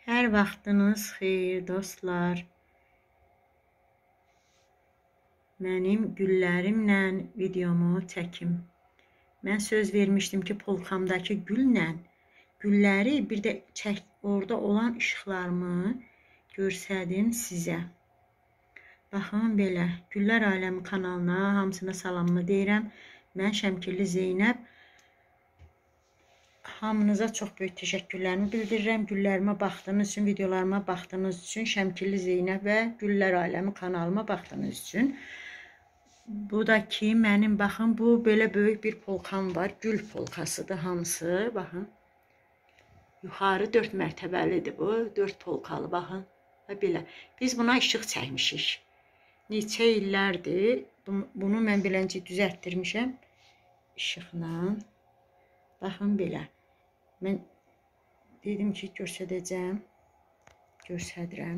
Hər vaxtınız xeyir dostlar. Mənim güllərimlə videomu çəkim. Mən söz vermişdim ki, polkamdakı güllə gülləri bir də orada olan işıqlarımı görsədim sizə. Baxın belə, Güllər Aləmi kanalına hamısına salamını deyirəm. Mən Şəmkirli Zeynəb. Hamınıza çox böyük təşəkkürlərimi bildirirəm. Güllərimə baxdığınız üçün, videolarıma baxdığınız üçün, Şəmkirli Zeynəb və Güllər Aləmi kanalıma baxdığınız üçün. Bu da ki, mənim baxın, bu belə böyük bir polkam var. Gül polkasıdır hamısı. Baxın. Yuxarı 4 mərtəbəlidir bu. 4 polkalı, baxın. Və belə. Biz buna işıq çəkmişik. Neçə illərdir. Bunu mən beləncə düzəltdirmişəm. İşıqla. Baxın belə. Mən dedim ki, göstərəcəm. Göstərirəm.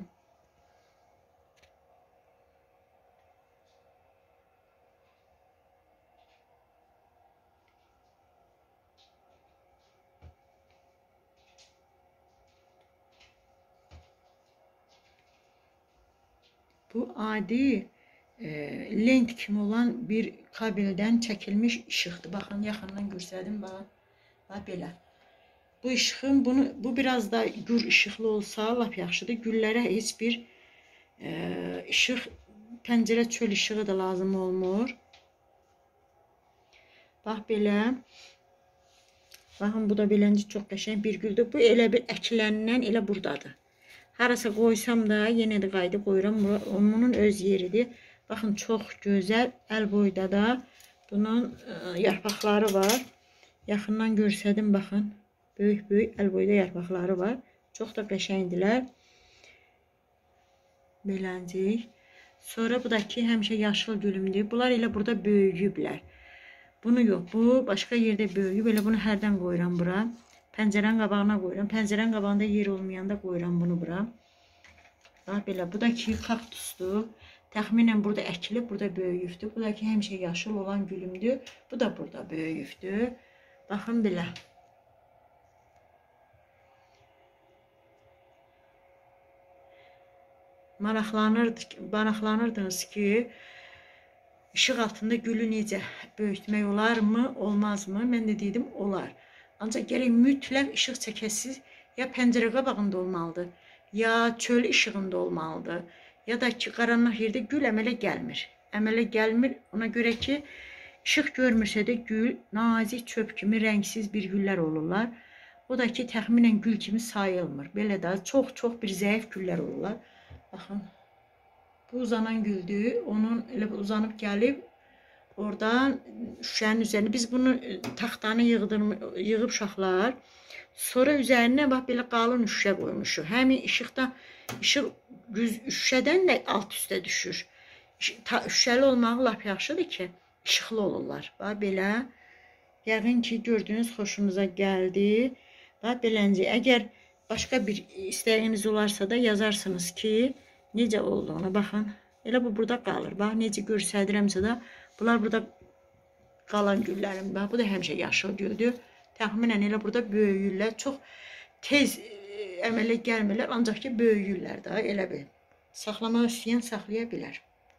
Bu adi lent kimi olan bir kabeldən çəkilmiş işıqdır. Baxın, yaxından göstərdim. Bax belə. Bu işığın, bu biraz da gür işıqlı olsa lap yaxşıdır. Güllərə heç bir işıq, pəncərə çöl işığı da lazım olmur. Bax belə. Baxın, bu da beləncə çox qəşəng bir güldür. Bu elə bir əkiləndən elə buradadır. Harasa qoysam da yenə də qayıdıb qoyuram. Onun öz yeridir. Baxın, çox gözəl. Əl boyda da bunun yarpaqları var. Yaxından görsədim, baxın. Böyük əl boyda yarpaqları var. Çox da qəşəngdilər. Beləncik. Sonra bu da ki, həmişə yaşıl gülümdür. Bunlar elə burada böyüyüblər. Bunu yox, bu başqa yerdə böyüyüb. Elə bunu hərdən qoyuram bura. Pəncərənin qabağına qoyuram. Pəncərənin qabağında yer olmayanda qoyuram bunu bura. Bax belə. Bu da ki, kaktusdur. Təxminən burada əkilib, burada böyüyübdür. Bu da ki, həmişə yaşıl olan gülümdür. Bu da burada böyüyübdür. Baxın belə. Maraqlanırdınız ki, işıq altında gülü necə böyütmək olarmı, olmazmı? Mən də dedim, olar. Ancaq gərək mütləq işıq çəkəsiz, ya pəncərə qabağında olmalıdır, ya çöl işığında olmalıdır, ya da ki, qaranlıq yerdə gül əmələ gəlmir. Əmələ gəlmir, ona görə ki, işıq görmürsə də gül, nazik çöp kimi rəngsiz bir güllər olurlar. O da ki, təxminən gül kimi sayılmır. Belə də çox bir zəif güllər olurlar. Baxın, bu uzanan güldür. Onun elə uzanıb gəlib, oradan şüşənin üzərinə. Biz bunu taxtanı yığıb uşaqlar. Sonra üzərinə bax belə qalın şüşə qoymuşuq. Həmin işıqdan, işıq şüşədən də alt üstə düşür. Şüşəli olmağı lap yaxşıdır ki, işıqlı olurlar. Bax belə. Yəqin ki, gördüyünüz xoşunuza gəldi. Bax beləncə, əgər başqa bir istəyiniz olarsa da yazarsınız ki, necə olduğunu. Baxın, elə bu burada qalır. Bax, necə göstərirəmsə də, bunlar burada qalan güllərim. Bax, bu da həmişə yaşıl güldür. Təxminən elə burada böyüyürlər. Çox tez əmələ gəlmirlər, ancaq ki, böyüyürlər də, elə bil. Saxlamaq istəyən saxlaya bilər.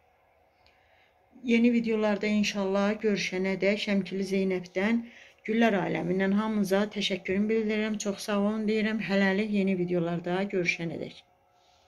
Yeni videolarda inşallah görüşənədək Şəmkirli Zeynəbdən, Güllər Aləmindən hamınıza təşəkkürümü bildirirəm. Çox sağ olun deyirəm. Hələlik yeni videolarda görüşənədək.